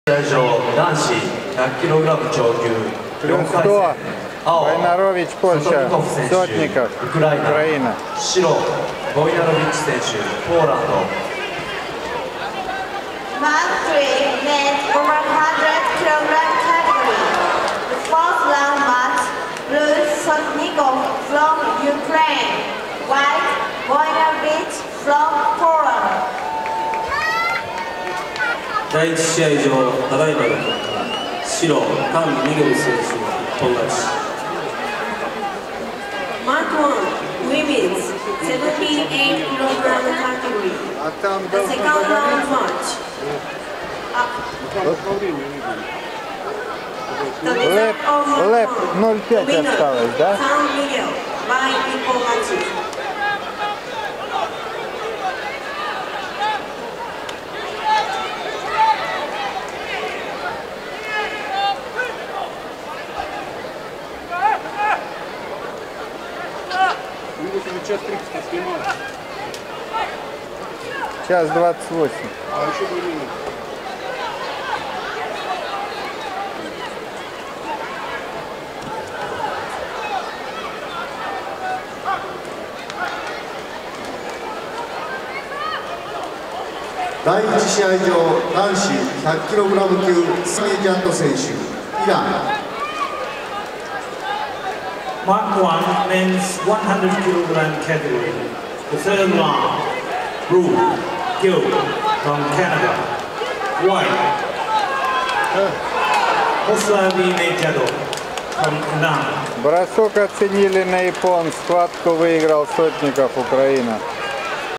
男子100kg 超級4回戦、青、 WOJNAROWICZ Polscia, SOTNIKOV Ukraina, 白、ボイナロビッチ選手ポーランド。 Match 3 men's over 100kg category. The fourth round match, blue SOTNIKOV from Ukraine, white WOJNAROWICZ from Poland. 第1試合場、ただいまの結果、白、タン・ミゲル選手の一本勝ち。 Mark 1, women's 78kg category. The second round match. The result of Mark 1, winner, Tan Miguel, by equal matches. Час 28. А еще 2 минуты. 第1試合場、男子 100kg 級スキージャント選手、イラン。 Mark 1 men's 100kg category. The third round, blue, Gil from Canada. White, Oslavi Nejado from Iran. Бросок оценили на япон, схватку выиграл SOTNIKOV Украина.